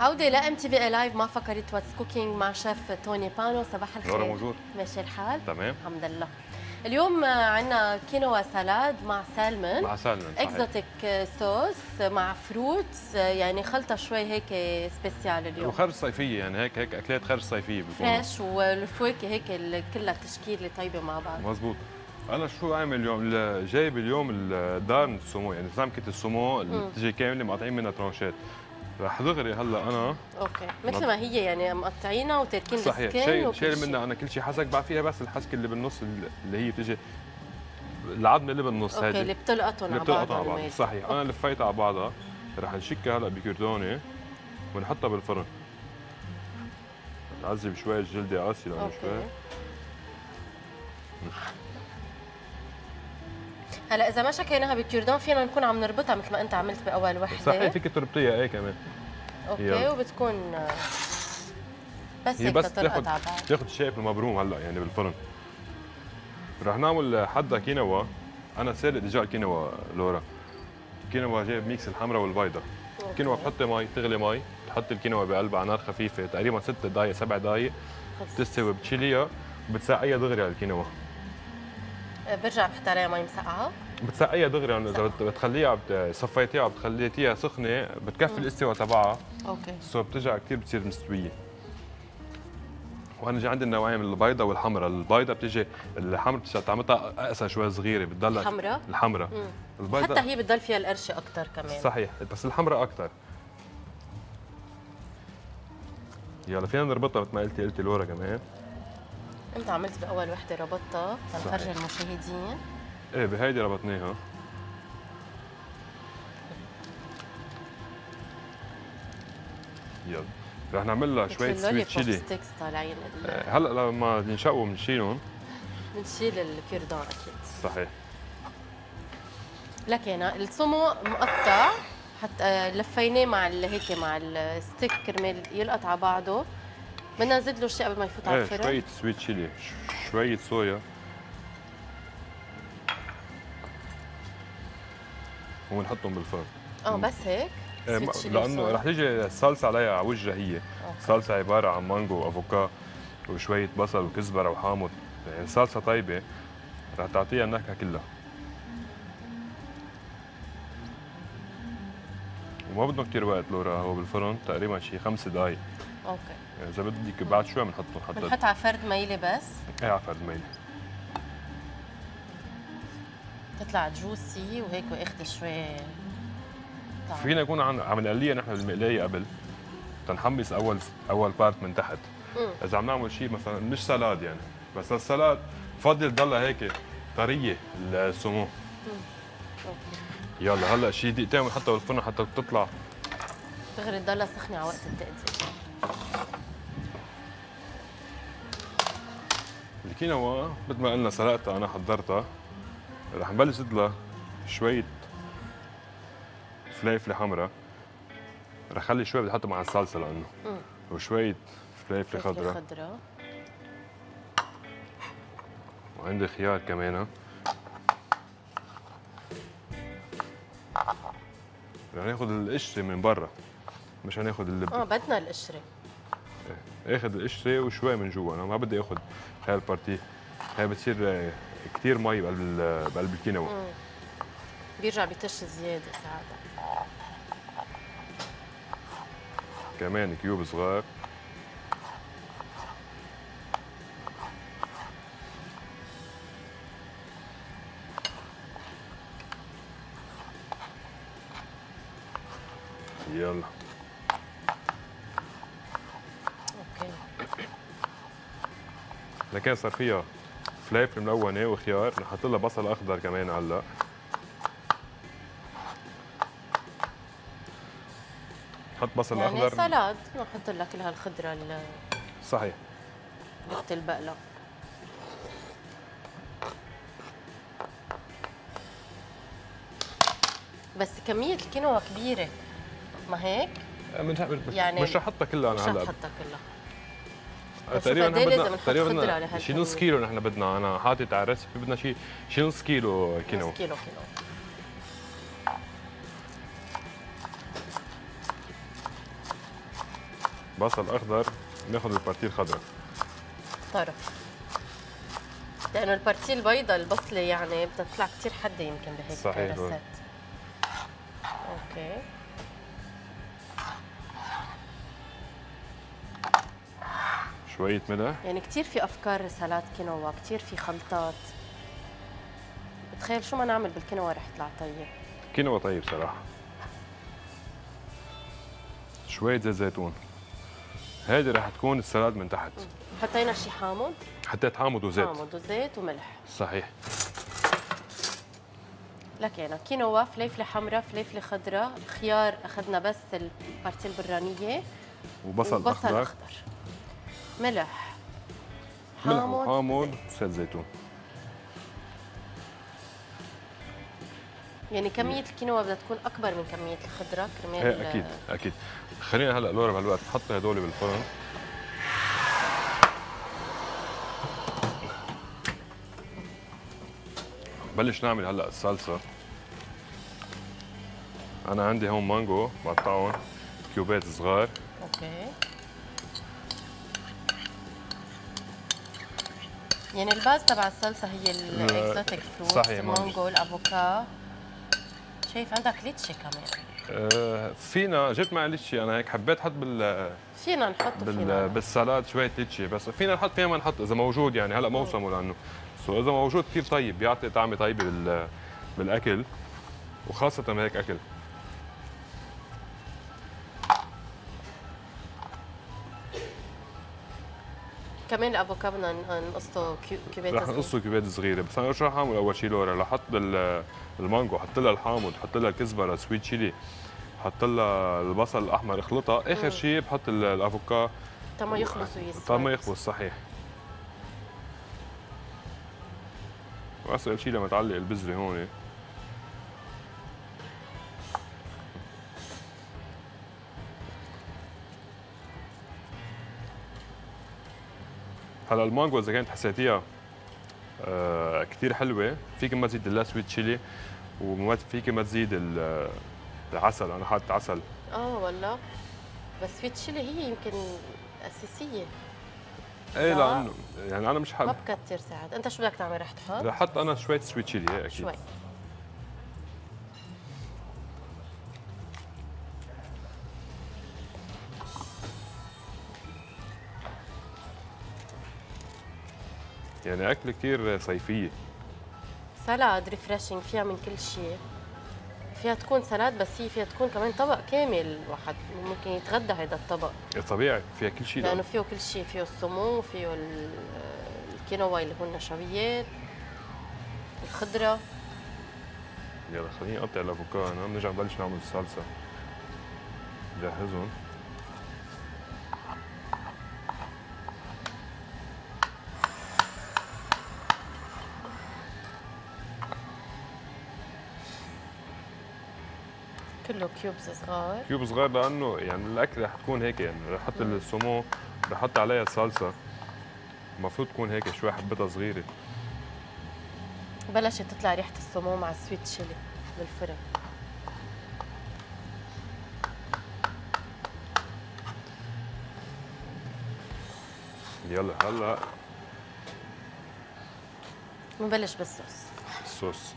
عودة ل ام تي في لايف. ما فكرت واتس كوكينج مع شيف توني بانو. صباح الخير. نورا موجود. ماشي الحال؟ تمام الحمد لله. اليوم عندنا كينوا سالاد مع سالمون. مع سالمون اكزوتيك صوص مع فروتس، يعني خلطة شوي هيك سبيسيال اليوم. وخرج صيفية، يعني هيك اكلات خرج صيفية بالفرن. فريش، والفواكه هيك كلها تشكيلة طيبة مع بعض. مزبوط. انا شو عامل اليوم؟ جايب اليوم الدارن السومو، يعني سمكة السومو اللي بتجي كاملة مقاطعين منها ترانشات. رح دغري هلا انا اوكي مثل ما هي يعني مقطعينها وتاركين السكين. صحيح، شايل منها انا كل شيء، حسك بعد فيها بس الحسكه اللي بالنص اللي هي بتجي العظمه اللي بالنص هذه. اوكي اللي بتلقطهم على بعضها. صحيح. انا لفيتها على بعضها. رح نشكها هلا بكردونه ونحطها بالفرن. نعذب شوي الجلده قاسيه لانه شوي. هلا اذا ما شكيناها بالكردون فينا نكون عم نربطها مثل ما انت عملت باول وحده. صحيح، فيك تربطيها ايه كمان. اوكي يلا. وبتكون بس هي هيك بس تلقط على بعض. تاخذ الشيب المبروم هلا يعني بالفرن. رح نعمل حدا كينوا. انا سالق ديجا الكينوا لورا. الكينوا جايب ميكس الحمراء والبيضاء. الكينوا بتحطي مي، تغلي مي، بتحطي الكينوا بقلبها على نار خفيفه تقريبا 6 دقائق 7 دقائق بتستوي، بتشيليها وبتسقيها دغري على الكينوا. برجع بحط عليها مي مسقعه. بتسقيها دغري، يعني اذا بتخليها صفيتيها بتخليتيها سخنه بتكفي الاستواء تبعها. اوكي. سو بترجع كثير بتصير مستويه. وانا جاي عندي النوعين من البيضاء والحمراء. البيضاء بتيجي الحمراء بتعملها اقسى شوي صغيره بتضلها الحمراء. البيضاء حتى هي بتضل فيها القرشه اكثر كمان. صحيح، بس الحمراء اكثر. يلا فينا نربطها مثل ما قلتي لورا كمان. انت عملت باول وحده ربطتها لنفرجي المشاهدين. ايه بهيدي ربطناها. يلا رح نعمل لها شويه سويت تشيلي. ستيكس طالعين هلا لما ينشقوا بنشيلهم. بنشيل الكردون اكيد. صحيح. لكن السمو مقطع حتى لفيناه مع هيك مع الستيك كرمال يلقط على بعضه. بدنا نزيد له شيء قبل ما يفوت على الفرن. شويه سويت تشيلي، شويه صويا ونحطهم بالفرن. بس هيك؟ لانه رح تيجي الصلصه عليها على وجهها هي. الصلصه عباره عن مانجو وافوكا وشويه بصل وكزبره وحامض، يعني صلصه طيبه رح تعطيها النكهه كلها. وما بدنا كثير وقت لورا، هو بالفرن تقريبا شي 5 دقائق. اوكي. يعني اذا بدك بعد شوي بنحطهم حتى بنحط على فرد ميله بس؟ ايه على فرد ميله. تطلع جوسي وهيك واخذ شوي. فينا يكون عم نقليها نحن بالمقلايه قبل تنحمص اول بارت من تحت. اذا عم نعمل شيء مثلا مش سلاد يعني، بس السلاد بفضل تضلها هيك طريه السمو. يلا هلا شي دقيقتين ونحطها بالفرن حتى تطلع دغري تضلها سخنه على وقت التقديم. الكينوا مثل ما قلنا سلقتها انا حضرتها. رح نبلش لها شويه فليفله حمراء. رح خلي شوي بدي احطها مع الصلصه لانه وشويه فليفله خضراء. وعندي خيار كمان. رح ناخذ القشره من برا، مش هناخذ اللب. بدنا القشره. اخذ القشره وشوي من جوا، انا ما بدي اخذ هاي البارتي. هاي بتصير كثير مي بقلب الكينوا. بيرجع بيتش زياده ساعتها. كمان كيوب صغار. يلا. اوكي. لكن صار فيها فليفل ملونه وخيار، نحط لها بصل اخضر كمان هلا. نحط بصل يعني اخضر. سلاد نحط لها كل هالخضره صحيح. بخت البقله. بس كميه الكينوا كبيره ما هيك؟ يعني مش رح احطها كلها انا هلا. مش رح احطها كلها. تقريبا شي نص كيلو نحن بدنا. انا حاطط على الريسبي بدنا شي نص كيلو كينوا. نص كيلو. بصل اخضر، بناخذ البارتيه الخضراء. طرف، لانه البارتيه البيضاء البصله يعني بدها تطلع كثير حده يمكن بهيك صحيح. رسات. اوكي. شويه ملح. يعني كثير في افكار سلطات كينوا، كثير في خلطات. بتخيل شو ما نعمل بالكينوا رح يطلع طيب. كينوا طيب صراحه. شويه زيت زيتون. هذه رح تكون السلاد من تحت. حطينا شي حامض؟ حطيت حامض وزيت. حامض وزيت وملح. صحيح. لك يعني كينوا، فليفله حمراء، فليفله خضراء، خيار اخذنا بس البارتيه البرانيه، وبصل اخضر. ملح، حامض، زيت زيتون. يعني كمية الكينوا بدها تكون أكبر من كمية الخضرة كرمال ايه اكيد اكيد. خلينا هلا لورا بهالوقت نحط هدول بالفرن. بلش نعمل هلا الصلصة. أنا عندي هون مانجو بقطعهم كيوبات صغار. اوكي. يعني الباز تبع الصلصة هي الاكزوتيك فروت، صحيح، المانجو، الافوكا. شايف عندك ليتشي كمان. فينا جبت معي ليتشي، انا هيك حبيت احط فينا نحطه فينا بالسلاد شويه ليتشي، بس فينا نحط فيها ما نحط اذا موجود، يعني هلا ما وصلوا لانه اذا موجود كثير طيب، بيعطي طعمه طيبه بالاكل، وخاصه هيك اكل. كمان الافوكا بدنا نقصه كيوبات رح نقصه كيوبات صغيره، بس انا شو رح اعمل اول شيء لورا؟ رح احط المانجو، حط لها الحامض، حط لها الكزبره، سويت شيلي، حط لها البصل الاحمر، اخلطها، اخر شيء بحط الافوكا تما يخلص ويسود. تما يخلص. صحيح. واسال شيء لما تعلق البذره هون. هلا المانجو اذا كانت حسيتيها كثير حلوه، فيك ما تزيد لها سويت شيلي، وفيك ما تزيد العسل، انا حاطط عسل. والله بس سويت تشيلي هي يمكن اساسيه. ايه لانه يعني انا مش ما حابب. بكتر ساعات. انت شو بدك تعمل؟ رح تحط؟ رح احط انا شويه سويت شيلي، ايه اكيد. شوي. يعني اكله كثير صيفيه. سلاد ريفريشنج، فيها من كل شيء. فيها تكون سلاد، بس هي فيها تكون كمان طبق كامل، واحد ممكن يتغدى هذا الطبق. طبيعي فيها كل شيء، لانه فيه كل شيء، فيه السمو، فيه الكينوا اللي هو النشويات، الخضره. يلا خليني اقطع الافوكادو، انا بنرجع نبلش نعمل الصلصه. جهزهم. كله كيوبز صغار. كيوب صغير لانه يعني الاكل رح تكون هيك، يعني رح احط السمو، رح احط عليها الصلصه، المفروض تكون هيك شوي حبتها صغيره. بلشت تطلع ريحه السمو مع السويت تشيلي بالفرن. يلا هلا نبلش بالصوص. الصوص.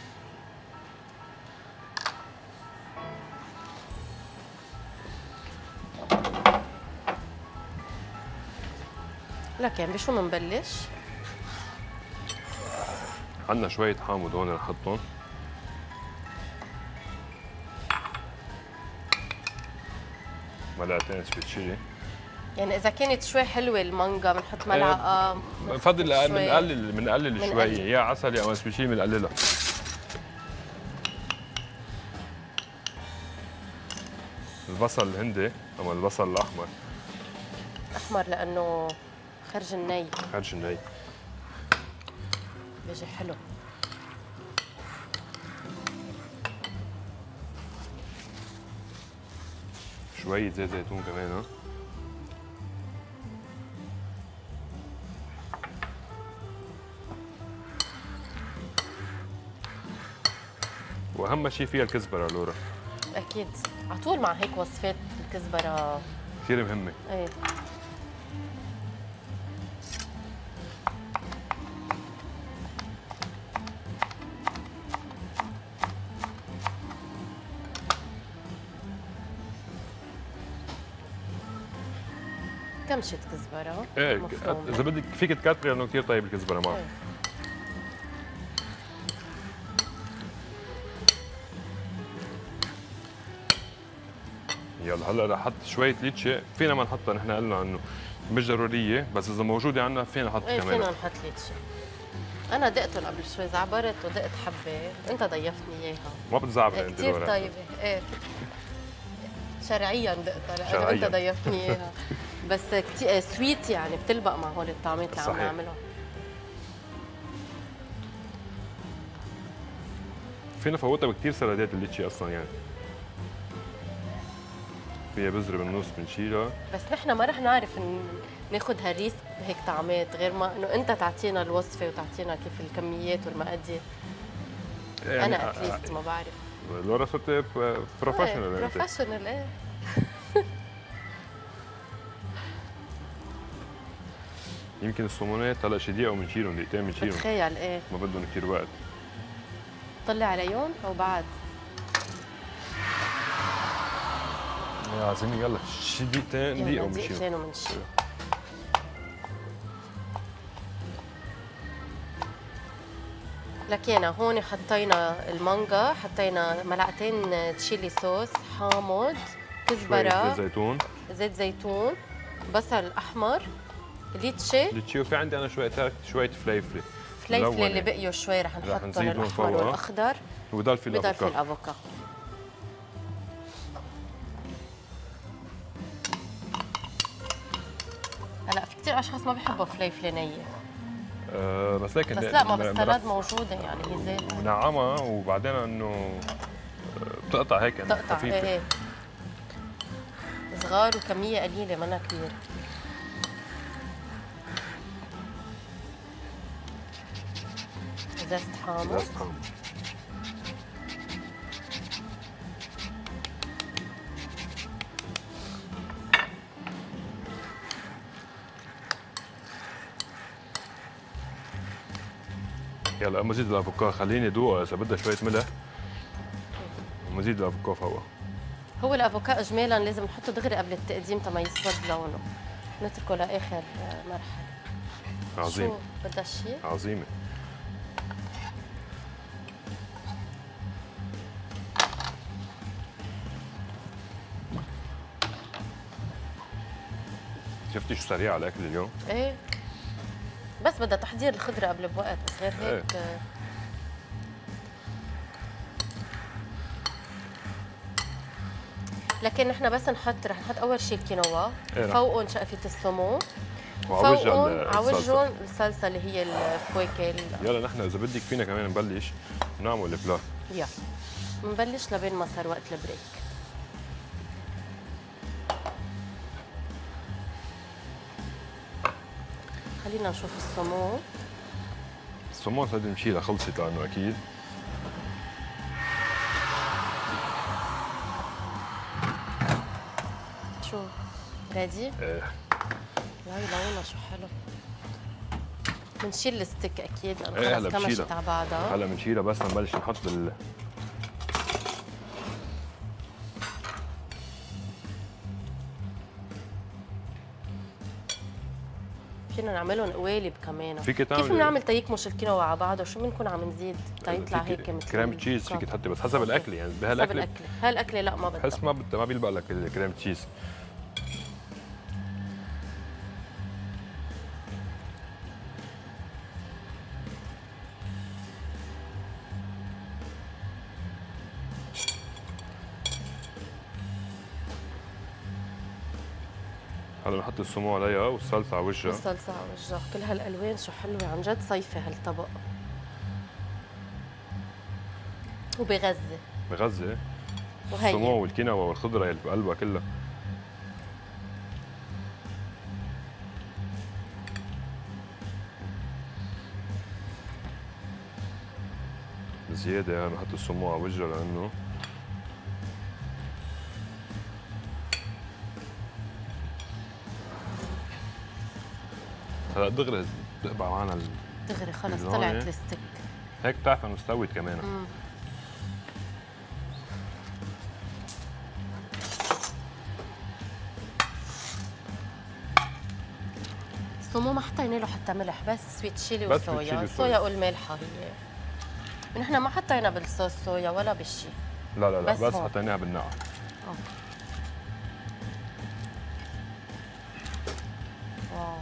لك يعني بشو بنبلش؟ عندنا شويه حامض هون رح نحطهم. ملعقتين سويت شيلي. يعني اذا كانت شوي حلوه المانجا بنحط ملعقه. بفضل بنقلل شوي، يا عسل يا سويت شيلي بنقللها. البصل الهندي او البصل الاحمر. احمر لانه خرج الني. خرج الني بيجي حلو. شوية زيت زيتون كمان. ها واهم شيء فيها الكزبره لورا. اكيد على طول مع هيك وصفات الكزبره كثير مهمه. ايه كمشة كزبرة ايه مفرومة. اذا بدك فيك تكتري لانه كثير طيب الكزبره معه. إيه. يلا هلا رح احط شويه ليتشي، فينا ما نحطها، نحن قلنا انه مش ضروريه، بس اذا موجوده عندنا فينا نحط ايه كمان. فينا نحط ليتشي. انا دقتهم قبل شوي، زعبرت ودقت حبه، انت ضيفتني اياها. ما بتزعبر إيه انت كثير لورا. طيبه، ايه شرعيا دقتها لانه شرعياً. انت ضيفتني اياها. بس كثير سويت يعني، بتلبق مع هول الطعمات اللي عم صحيح. نعملهم. فينا فوتها بكثير سلادات الليتشي اصلا يعني. فيها بذره بالنص بنشيلها. بس نحن ما رح نعرف ناخذ هالريسك بهيك طعمات، غير ما انه انت تعطينا الوصفه وتعطينا كيف الكميات والمقادير. يعني انا اتليست ما بعرف. لورا صرت بروفيشنال انت. بروفيشنال ايه. يمكن الصومونات هلا شي دقيقه وبنشيلهم، دقيقتين بنشيلهم، بتخيل ايه. ما بدهم كثير وقت. طلع عليهم او بعد؟ يا عزيمي يلا شي دقيقتين، دقيقه وبنشيلهم. دقيقتين وبنشيل. لكينا هون حطينا المانجا، حطينا ملعقتين تشيلي صوص، حامض، شوية كزبره، زيت زيتون، زيت زيتون، بصل احمر، ليتشي، ليتشي، وفي عندي انا شويه تركت شويه فليفله فليفله ملونة. اللي بقيوا شوي رح نحطهم، نزيدهم الاحمر فوقها. والاخضر، وبضل في بضل في الافوكادو. الافوكا. هلا في كثير اشخاص ما بيحبوا فليفله نيه، بس لكن بس لا ما بالسلاد موجوده يعني هي زيت منعمها، وبعدين انه بتقطع هيك انه تقطع. خفيفه. ايه صغار وكميه قليله منها كبيره. زست حامض، بس حامض. يلا مزيد الافوكادو، خليني ادوقها اذا بدها شويه ملح، ومزيد الافوكادو فوقها. هو الافوكا اجمالا لازم نحطه دغري قبل التقديم تما يسود لونه، نتركه لاخر مرحله. عظيم. شو بدها شيء؟ عظيمه. شفتي شو سريع على الاكل اليوم؟ ايه بس بدها تحضير الخضره قبل بوقت، بس غير إيه. هيك لكن نحن بس رح نحط اول شيء الكينوا، إيه، رح. فوقهم شقفه السمو، وعوجها فوقهم الصلصة. عوجهم الصلصه اللي هي الفواكه. يلا نحن اذا بدك فينا كمان نبلش نعمل البلا. يلا بنبلش لبين ما صار وقت البريك. خلينا نشوف السمو. الصومات هذه نشيلها، خلصت لانه اكيد. شو ريدي؟ ايه لا لونها شو حلو. بنشيل الستيك اكيد لانه ايه خلص هلا كمشت بشيلها. على بعضها. هلا بنشيلها بس نبلش نحط فينا نعملهم قوالب كمان. فيك كيف تعمل بنعمل تيكمش الكينوا على بعضه؟ شو بنكون عم نزيد تيطلع هيك مثل كريم تشيز فيك تحطي، بس حسب الاكل يعني. حسب بهالاكل الاكله، هالاكله لا ما بدها. بحس ما بيلبق لك الكريم تشيز. هلا بنحط السمو عليها والصلصه على وجهها. الصلصه على وجهها، كل هالالوان شو حلوه عن جد، صيفي هالطبق. وبغزه بغزه وهي السمو والكينوا والخضره اللي بقلبها كلها. زياده بنحط السمو على وجهها لانه هلا دغري تقبع معنا دغري خلص اللي هون طلعت الستيك. هيك بتعرف انه استوت كمان. الصومو ما حطينا له حتى ملح، بس سويت شيلي بس سويت وصويا، شيلي الصويا والملحه هي. نحن ما حطينا بالصوص صويا ولا بالشي. لا لا لا بس هون. حطيناها بالنقع. اوكي. واو.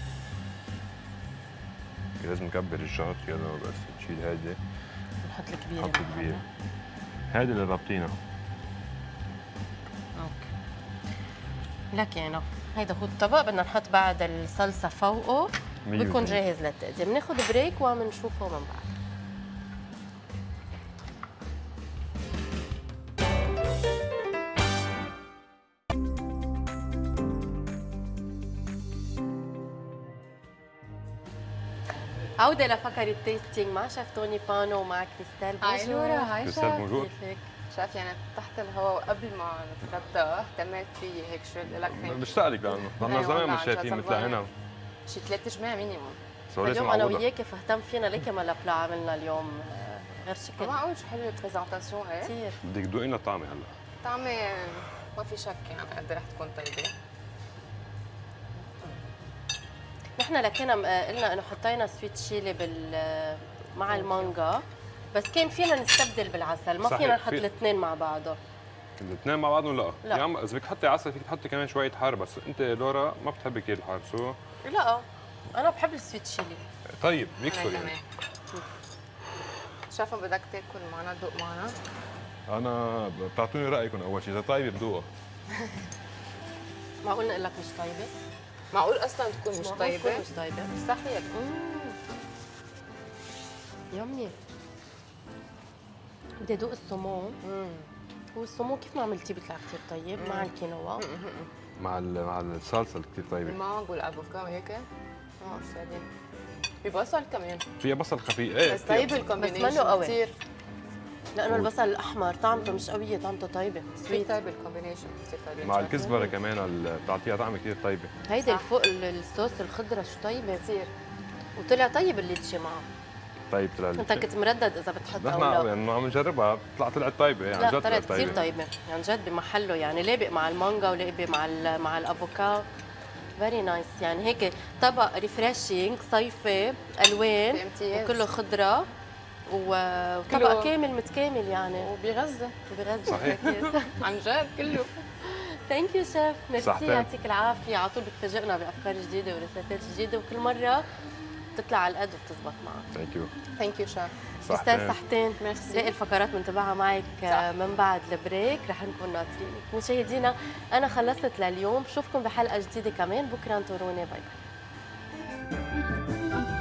لازم نكبر الشغط يلا بس نشيل هيدي نحط الكبيره. نحط الكبيرة. هيدي اللي رابطينها. اوكي. لكن هيدا هو الطبق، بدنا نحط بعد الصلصه فوقه بيكون جاهز للتقديم. بناخذ بريك وبنشوفه من بعد. عودة لفقرة التيستينج مع شيف توني بانو ومع كريستال. هاي نورا، هاي كريستال شاف. بونجور. كيفك؟ شاف يعني تحت الهواء وقبل ما نتغدى اهتميت فيي هيك شو بدي لك فين بشتاق لك لانه ضلنا أيوة زمان والله مش عن شايفين جد مثل زمان. هنا. شي 3 جماع مينيموم. سو لازم اليوم انا نعوضها. وياك فهتم فينا ليك ما لبلا عملنا اليوم غير شكل. ما معقول شو حلوه البرزنتاسيون ايه؟ كثير. بدك تدوقي لنا الطعمه هلا. طعمه ما في شك يعني قد رح تكون طيبه. نحن لكنا قلنا انه حطينا سويت شيلي مع المانجا، بس كان فينا نستبدل بالعسل، ما صحيح، فينا نحط في- الاثنين مع بعضهم. الاثنين مع بعضهم لا. لا. يا عم اذا بدك تحطي عسل فيك تحطي كمان شويه حار، بس انت لورا ما بتحبي كثير الحار سو لا انا بحب السويت شيلي. طيب انا ميكسور يعني. كمان. شافوا بدك تاكل معنا تدوق معنا؟ انا بتعطوني رايكم اول شيء، اذا طيبه بدوقها. معقول نقول لك مش طيبه؟ معقول اصلا تكون مش معقول طيبه؟ تكون مش طيبه. مستحيل. يمي. بدي ادوق السمون. هو السمون كيف ما عملتيه بيطلع كثير طيب مع الكينوا. مع الصلصه اللي كثير طيبه. المانجو والافوكا وهيك سادين. في بصل كمان فيها بصل خفيف ايه بس كتير. طيب الكومبينيشن منه قوي. كثير لانه البصل الاحمر طعمته مش قويه، طعمته طيبه كثير سويت. طيب الكومبينيشن كثير طيب مع الكزبره كمان بتعطيها طعمه كثير طيبه. هيدي صح. الفوق الصوص الخضره شو طيبه كثير. وطلع طيب الليتشي معه. طيب طلع انت كنت مردد اذا بتحط نحن او لا. يعني عم نجربها طلعت طيبه يعني عن لا جد طلعت كثير طيبه. طيبه عن جد بمحله، يعني لابق مع المانجا ولابق مع الافوكا. فيري نايس يعني هيك طبق ريفريشينج صيفي الوان بامتياز. وكله خضره وطبق كله- كامل متكامل يعني وبغزه وبغزه. صحيح. عن جد كله. ثانك يو شيف، ميرسي صحتين. يعطيك العافيه، على طول بتفاجئنا بافكار جديده وريسيبات جديده وكل مره بتطلع على القد وبتزبط معك. ثانك يو. ثانك يو شاف. تستاهل صحتين. ميرسي. باقي الفقرات بنتابعها معك صح. من بعد البريك، رح نكون ناطرينك. مشاهدينا انا خلصت لليوم، بشوفكم بحلقه جديده كمان بكره، انطروني. باي باي.